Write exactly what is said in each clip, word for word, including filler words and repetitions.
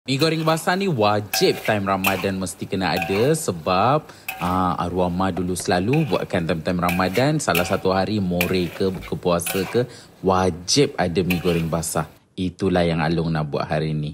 Mi goreng basah ni wajib time Ramadan mesti kena ada sebab uh, arwah mak dulu selalu buatkan time-time Ramadan, salah satu hari more ke buka puasa ke wajib ada mi goreng basah. Itulah yang Along nak buat hari ni.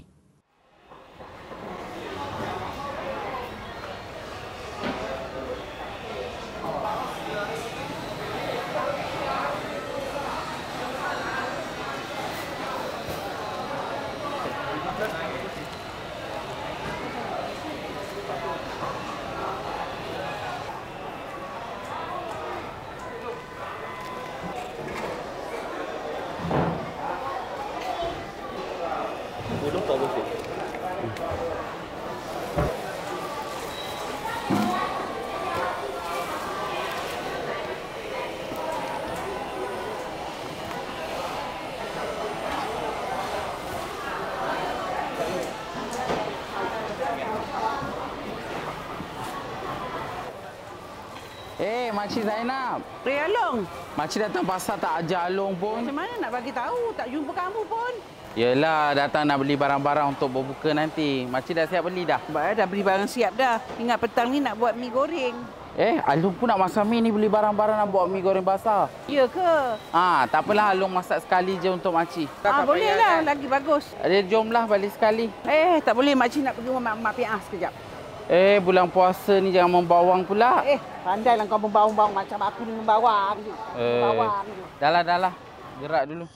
Eh, Makcik Zainab. Eh, Along. Makcik datang pasar tak ajar Along pun. Macam mana nak bagi tahu? Tak jumpa kamu pun. Yelah, datang nak beli barang-barang untuk berbuka nanti. Makcik dah siap beli dah? Bah, dah beli barang siap dah. Ingat petang ni nak buat mi goreng. Eh, Along pun nak masak mi ni, beli barang-barang nak buat mi goreng basah. Ya ke? Ah, tak apalah, Along masak sekali je untuk makcik. Ah, boleh lah. Lagi bagus. Ada jomlah balik sekali. Eh, tak boleh. Makcik nak pergi rumah mak piah sekejap. Eh, bulan puasa ni jangan membawang pula. Eh, pandailah kau membawang-bawang macam aku ni membawang. Eh, Membawang. dah lah, dah lah. Gerak dulu.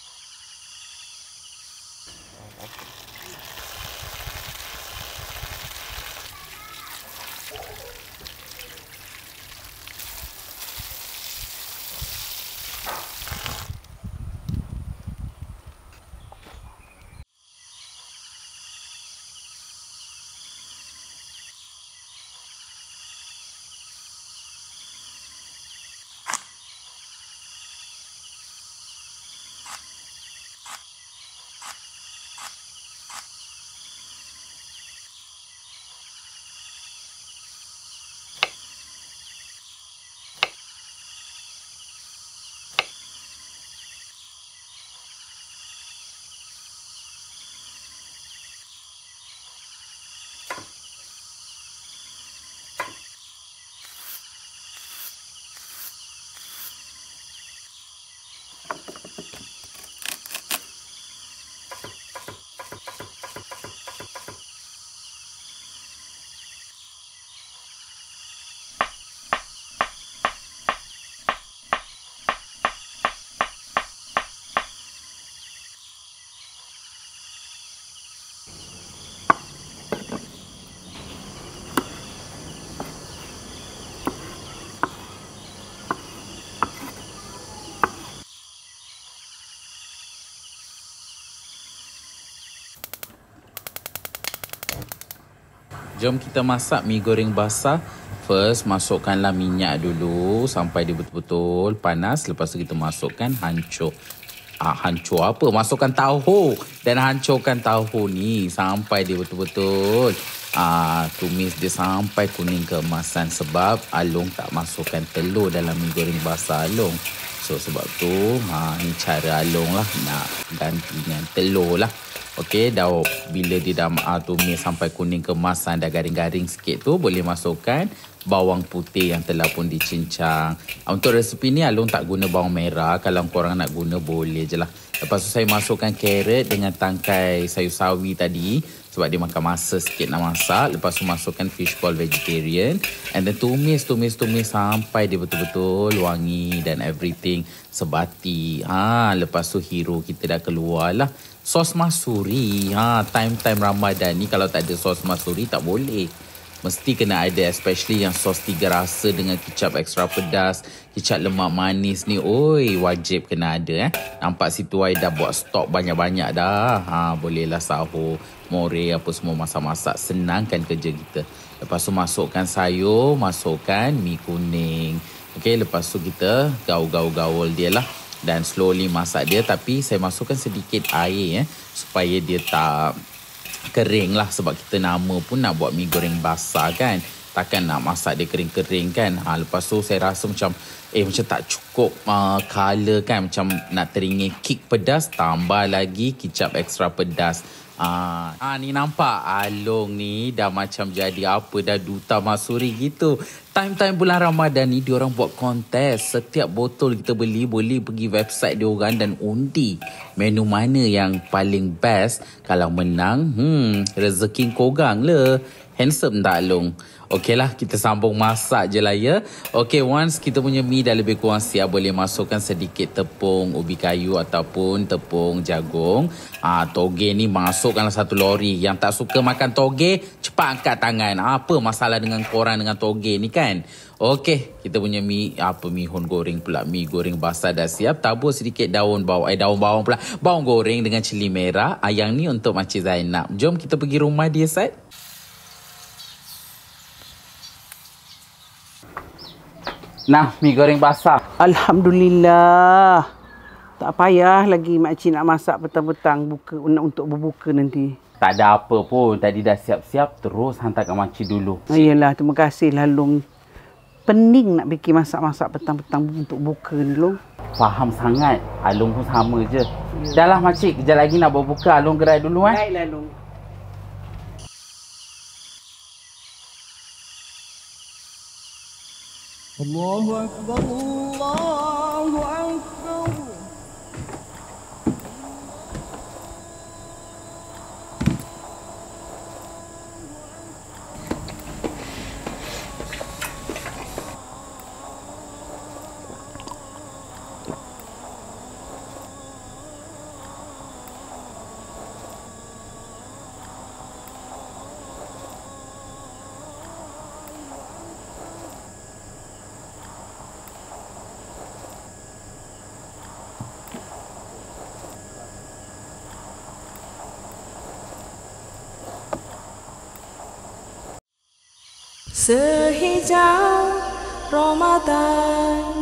Jom kita masak mi goreng basah. First, masukkanlah minyak dulu sampai dia betul-betul panas. Lepas tu kita masukkan hancur. Ah, hancur apa? Masukkan tahu dan hancurkan tahu ni sampai dia betul-betul ah, tumis dia sampai kuning keemasan. Sebab Along tak masukkan telur dalam mi goreng basah Along. So, sebab tu, ha, ni cara Along lah nak ganti dengan telur lah. Okey, dah bila dia dah uh, tumis sampai kuning keemasan, dah garing-garing sikit tu, boleh masukkan bawang putih yang telah pun dicincang. Uh, untuk resipi ni, Along tak guna bawang merah. Kalau korang nak guna, boleh je lah. Lepas tu saya masukkan carrot dengan tangkai sayur sawi tadi. Sebab dia makan masa sikit nak masak. Lepas tu masukkan fishball vegetarian. And then tumis, tumis, tumis sampai dia betul-betul wangi dan everything. Sebati. Ha, lepas tu hero kita dah keluar lah. Sos masuri. Ha, time-time Ramadan ni kalau tak ada sos masuri tak boleh. Mesti kena ada, especially yang sos tiga rasa dengan kicap ekstra pedas, kicap lemak manis ni. Oi, wajib kena ada eh. Nampak situ I dah buat stok banyak-banyak dah. Ha, bolehlah sahur, more apa semua masak-masak, senangkan kerja kita. Lepas tu masukkan sayur, masukkan mi kuning. Okey, lepas tu kita gaul-gaul-gaul dia lah. Dan slowly masak dia, tapi saya masukkan sedikit air eh, supaya dia tak kering lah. Sebab kita nama pun nak buat mi goreng basah kan. Takkan nak masak dia kering-kering kan. Ha, lepas tu saya rasa macam Eh macam tak cukup uh, color kan. Macam nak teringin kick pedas. Tambah lagi kicap ekstra pedas. Ah, ah ni nampak Along ni dah macam jadi apa dah duta Masuri gitu. Time-time bulan Ramadan ni diorang buat kontes. Setiap botol kita beli boleh pergi website diorang dan undi menu mana yang paling best. Kalau menang, hmm rezeki korang le. Handsome tak Along? Okey lah, kita sambung masak je lah ya. Okey, once kita punya mi dah lebih kurang siap, boleh masukkan sedikit tepung ubi kayu ataupun tepung jagung. Ah, toge ni masukkanlah satu lori. Yang tak suka makan toge, cepat angkat tangan. Apa masalah dengan korang dengan toge ni kan? Okey, kita punya mi, apa mihun goreng pula. Mi goreng basah dah siap. Tabur sedikit daun bawang, eh daun bawang pula. Bawang goreng dengan cili merah. Ah, yang ni untuk Makcik Zainab. Jom kita pergi rumah dia, Sat. Nah, mi goreng basah. Alhamdulillah. Tak payah lagi makcik nak masak petang-petang buka untuk berbuka nanti. Tak ada apa pun. Tadi dah siap-siap, terus hantar kat makcik dulu. Ayolah, terima kasih lah Long. Pening nak bikin masak-masak petang-petang untuk buka ni Long. Faham sangat. Along pun sama je. Dah lah makcik, kejap lagi nak berbuka. Along gerai dulu eh. Baiklah Long. Allahu Akbar, Allahu Akbar. Sehijau Ramadan